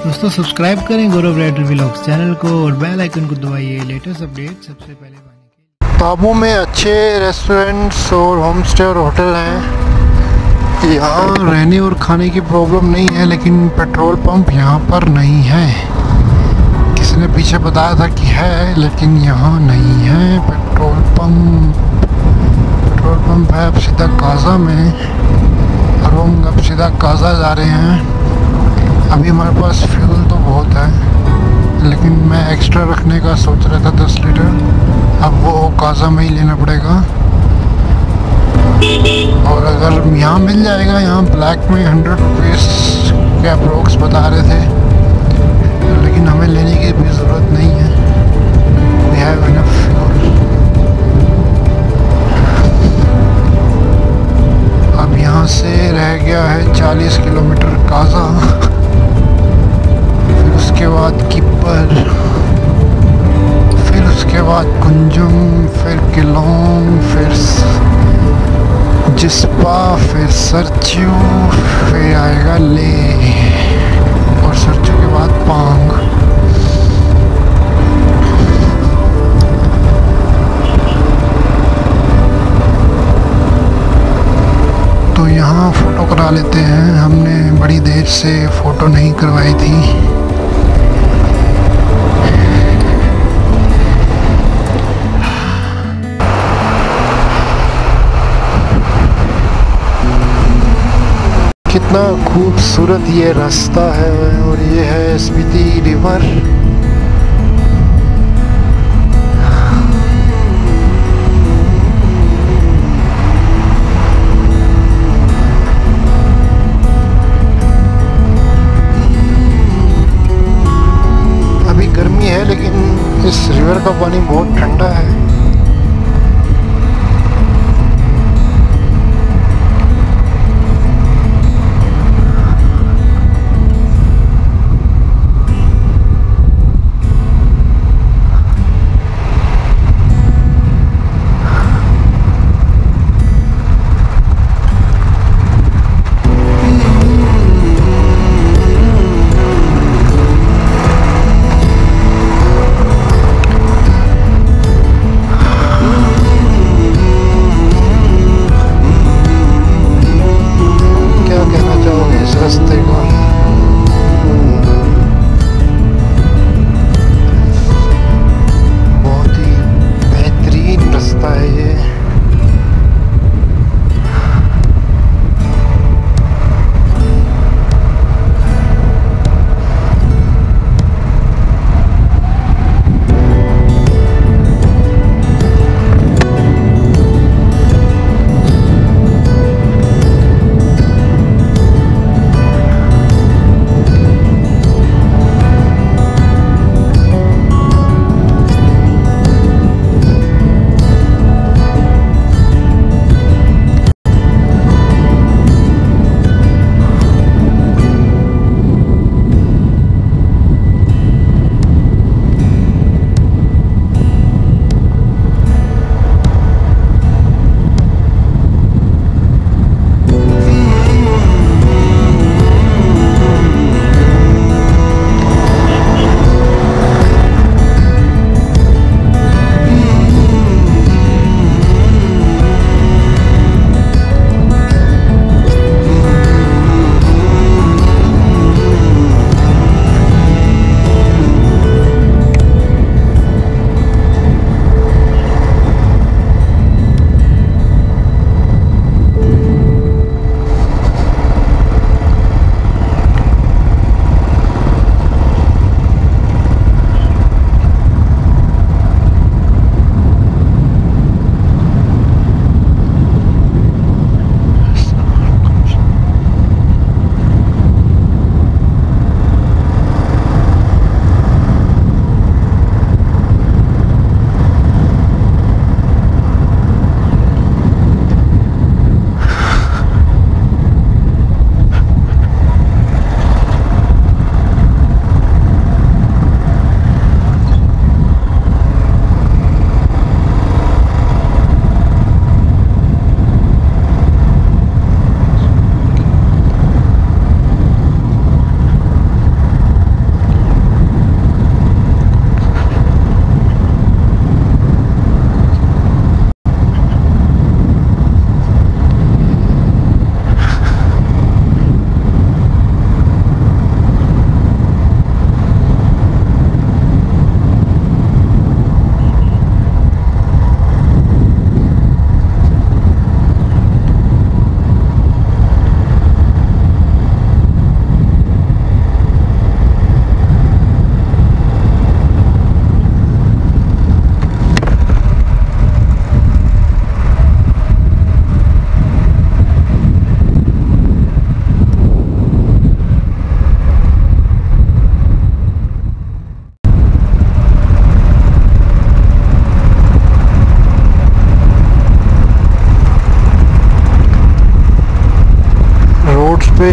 दोस्तों सब्सक्राइब करें गौरव rider vlogs channel को और बेल आइकन को दबाइए लेटेस्ट अपडेट सबसे पहले पाने के लिए। ताबू में अच्छे रेस्टोरेंट्स और होम स्टे और होटल हैं। यहाँ रहने और खाने की प्रॉब्लम नहीं है, लेकिन पेट्रोल पंप यहाँ पर नहीं है। किसी ने पीछे बताया था कि है, लेकिन यहाँ नहीं है पेट्रोल पंप। पेट्रोल पंप है अब सीधा काजा में, और हम अब सीधा काजा जा रहे हैं। अभी हमारे पास फ्यूल तो बहुत है, लेकिन मैं एक्स्ट्रा रखने का सोच रहा था 10 लीटर। अब वो काजा में ही लेना पड़ेगा, और अगर यहाँ मिल जाएगा, यहाँ ब्लैक में 100 रुपीज़ के अप्रोक्स बता रहे थे, लेकिन हमें लेने की भी ज़रूरत नहीं है। We have enough fuel. अब यहाँ से रह गया है 40 किलोमीटर काजा, फिर उसके बाद किपर, फिर उसके बाद कुंजुम, फिर किलोंग, फिर जिस्पा, फिर सरचू, फिर आएगा ले, और सरचू के बाद पांग। तो यहाँ फ़ोटो करा लेते हैं। हमने बड़ी देर से फ़ोटो नहीं करवाई थी। कितना खूबसूरत ये रास्ता है, और ये है स्पीति रिवर। अभी गर्मी है, लेकिन इस रिवर का पानी बहुत ठंडा है।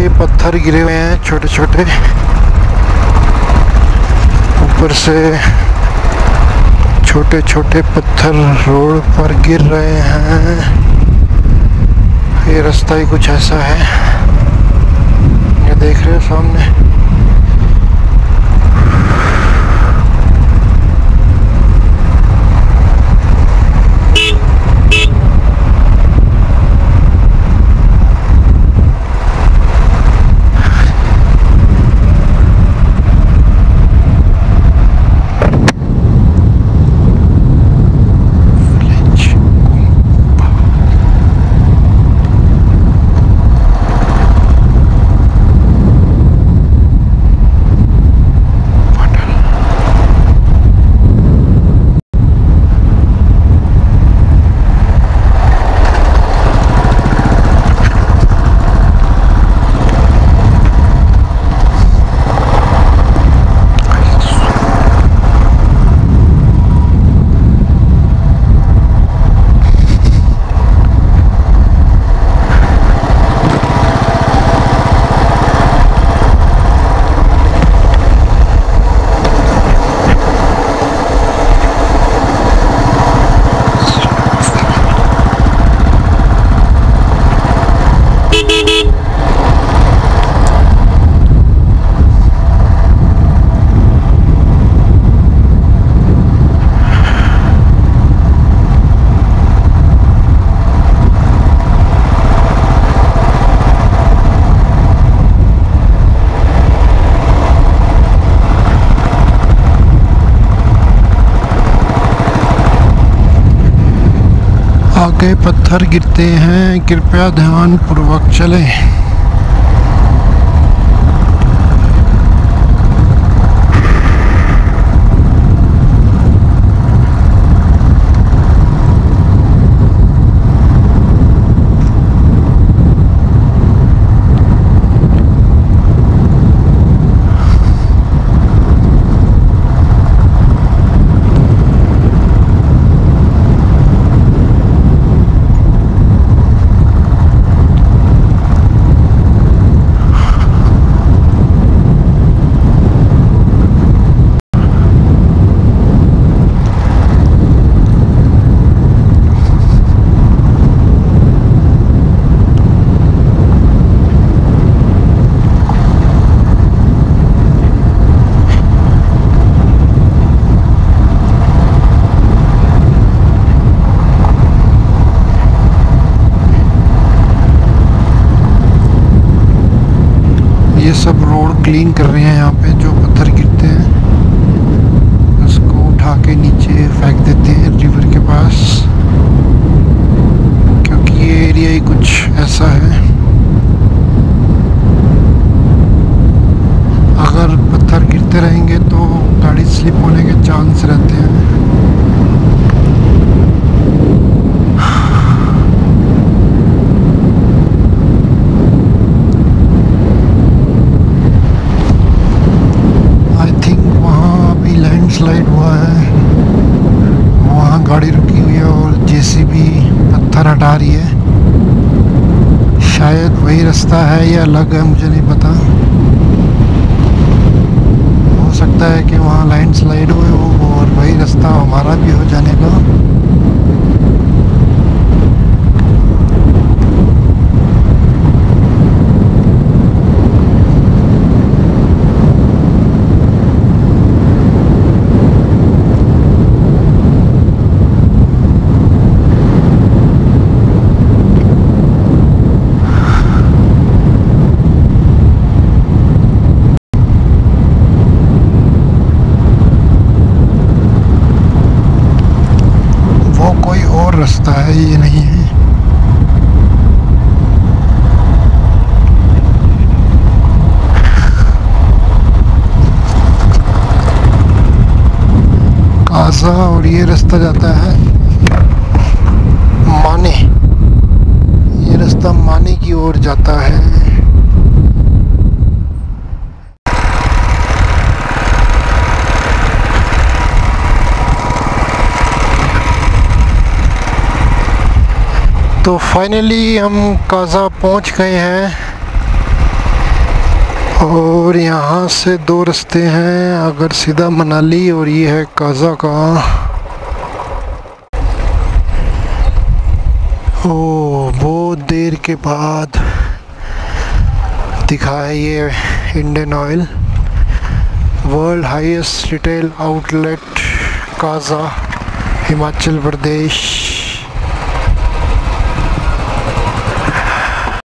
ये पत्थर गिरे हुए हैं छोटे छोटे, ऊपर से छोटे छोटे पत्थर रोड पर गिर रहे हैं। ये रास्ता ही कुछ ऐसा है, ये देख रहे हो सामने। आगे पत्थर गिरते हैं, कृपया ध्यान पूर्वक चलें। ये सब रोड क्लीन कर रहे हैं। यहाँ पे जो पत्थर गिरते हैं उसको उठा के नीचे फेंक देते हैं रिवर के पास, क्योंकि ये एरिया ही कुछ ऐसा है। अगर पत्थर गिरते रहेंगे तो गाड़ी स्लिप होने के चांस रहते हैं। स्लाइड हुआ है, वहाँ गाड़ी रुकी हुई है और जेसीबी पत्थर हटा रही है। शायद वही रास्ता है या अलग है, मुझे नहीं पता। हो सकता है कि वहाँ लैंड स्लाइड हुए हो और वही रास्ता हमारा भी हो जाने का। रास्ता है, ये नहीं है। काजा और ये रास्ता जाता है माने, ये रास्ता माने की ओर जाता है। तो फाइनली हम काजा पहुंच गए हैं। और यहाँ से 2 रास्ते हैं, अगर सीधा मनाली और ये है काजा का। ओ बहुत देर के बाद दिखा है ये Indian oil, world highest retail outlet Kaza, Himachal प्रदेश।